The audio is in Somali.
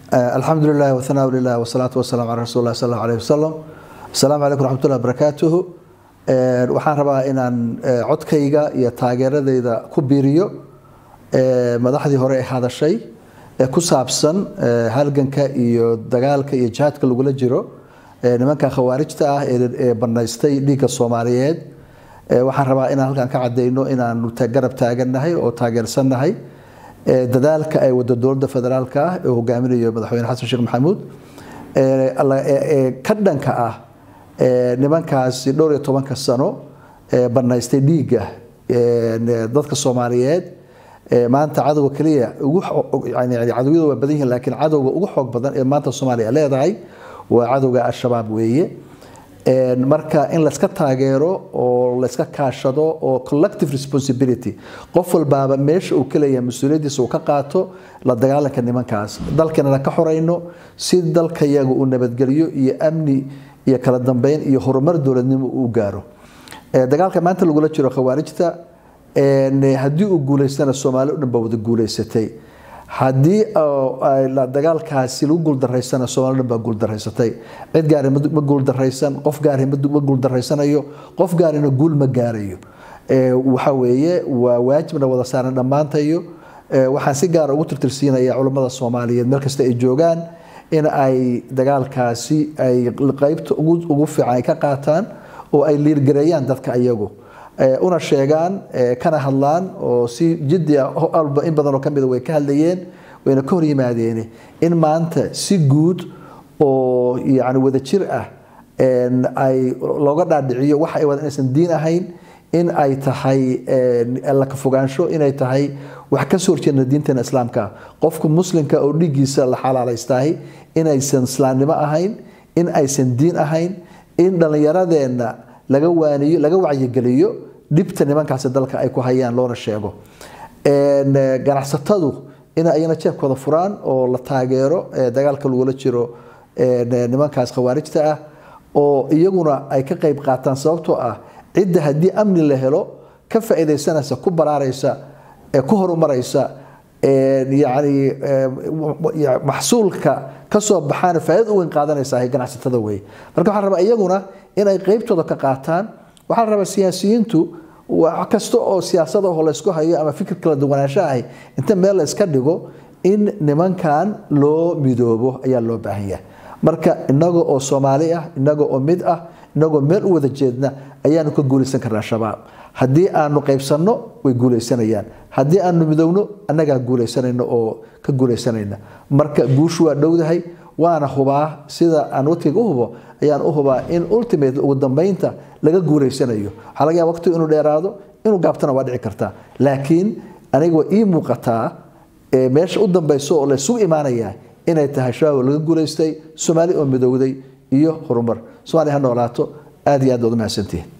الحمد لله والثناء لله والصلاة والسلام على رسول الله صلى الله عليه وسلم. السلام عليكم ورحمة الله وبركاته. waxaan rabaa inaan codkayga iyo taageeradayda ku biiriyo madaxdii hore ee hadashay ku saabsan halganka iyo dagaalka iyo jihadka lagula jiro nimanka khawaarijta ah ee banaystay dhiigga Soomaaliyeed. waxaan rabaa inaan halkan ka cadeyno inaan garab taaganahay oo taageersanahay dadaalka ay wada dowladda federaalka ah ee hogaaminayo madaxweyne Xasan Sheekh Maxamuud ka dhanka ah nimankaasi dhowr iyo 10 sano banaystay dhiigga dadka Soomaaliyeed. maanta cadawga kaliya ugu cadawada waa badan yihiin laakiin cadawga ugu xoog badan ee maanta Soomaaliya leedahay waa cadawga al-shabaab weeye. marka in la iska taageero oo la iska kaashado oo collective responsibility qof walbaaba meesha uu kaleeyahay mas'uuliyadiisa uu ka qaato la dagaalanka nimankaas dalkana ka xoreyno si dalkayaga uu nabadgeliyo iyo amni iyo kala dambeyn iyo horumar dawladnimo uu gaaro. dagaalka maanta lagu la jiro khawaarijta haddii uu guuleystana Soomaali u dhan baa wada guuleysatay. haddii la dagaalkaasi lagu guuldareysana Soomaali dhan baa guuldareysatay. cid gaar ah ma guuldareysan, qof gaar ah ma guuldareysanayo, qof gaarina guul ma gaarayo. waxa weeye waa waajibna wada saaran dhamaantayo. waxaan si gaar ah ugu tirtirsiinayaa culimada Soomaaliyeed meel kasta ay joogaan in ay dagaalkaasi ay qaybta ugu fiican ka qaataan oo ay liirgareeyaan dadka ayagu una sheegaan kana hadlaan oo si jiddi ah alba in badan oo kamid way ka hadlayeen wayna ka hor yimaadeen in maanta si guud oo yaani wada jir ah ay looga dhaadhiciyo wax ay wada inaysan diin ahayn in ay tahay alla ka fogaansho in ay tahay wax ka soo horjeedna diinteena islaamka. qofka muslimka oo dhigiisa la xalaalaystahay in aysan islaamnimo ahayn, in aysan diin ahayn, in dhalinyaradeena laga waaniyo laga wacyigeliyo dibta nimankaas dalka ay ku hayaan loona sheego. ganacsatadu in ayna jeebkooda furaan oo la taageero dagaalka lagula jiro nimankaas khawaarijta ah oo iyaguna ay ka qayb qaataan sababtoo ah cidda haddii amni la helo ka faa'iideysanaysa ku baraaraysa ku horumaraysa يعني محصولك kasoo baxaan faa'iido weyn qaadanaysa ganacsatada way. marka waxaan rabaa iyaguna in ay qaybtooda ka qaataan. waxaan rabaa siyaasiyiintu wax kasta oo siyaasada oo la isku hayo ama fikir kala duwanaansho ah inta meel la iska dhigo in nimankan loo midoobo ayaa loo baahan yahay. marka inaga oo Soomaali ah, inaga oo mid ah, inaga meel u wada jeedna ayaanu ka guuleysan karnaa shabaab. haddii aanu qaybsanno way guuleysanayaan, haddii aanu midowno annaga guuleysanayno oo ka guuleysanayna. marka guushu waa dhowdahay waana hubaa sida aan waqtiga u hubo ayaan u hubaa in ultimate ugu dambeynta laga guuleysanayo. waxa laga yaabaa waqti inuu dheeraado inuu gaabtana waa dhici kartaa laakiin aniga waa ii muuqataa meesha u dambeyso oo la isugu imaanaya inay tahay shabaab laga guuleystay, Soomaali oo midowday iyo horumar. Soomaali ha noolaato. aad iyo aad u mahadsantihiin.